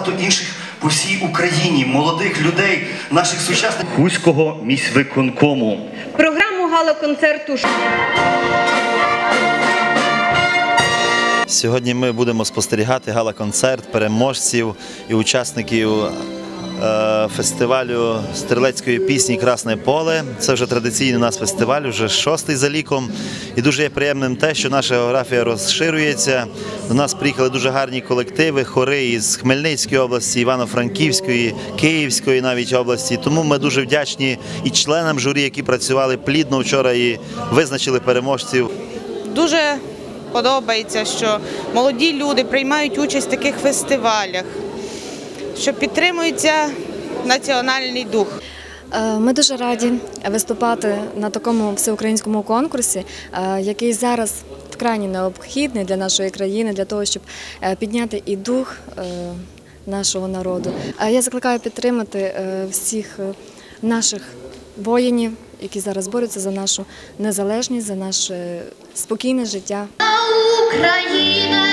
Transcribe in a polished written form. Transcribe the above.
Інших по всій Україні, молодих людей, наших сучасних Хуського міськвиконкому. Програму гала-концерту. Сьогодні ми будемо спостерігати гала-концерт переможців і учасників фестивалю стрілецької пісні «Красне поле». Це вже традиційний у нас фестиваль, вже 6-й за ліком. І дуже є приємним те, що наша географія розширюється. До нас приїхали дуже гарні колективи, хори із Хмельницької області, Івано-Франківської, Київської навіть області. Тому ми дуже вдячні і членам журі, які працювали плідно вчора і визначили переможців. Дуже подобається, що молоді люди приймають участь в таких фестивалях, що підтримується національний дух. Ми дуже раді виступати на такому всеукраїнському конкурсі, який зараз вкрай необхідний для нашої країни, для того, щоб підняти і дух нашого народу. Я закликаю підтримати всіх наших воїнів, які зараз борються за нашу незалежність, за наше спокійне життя. Україна!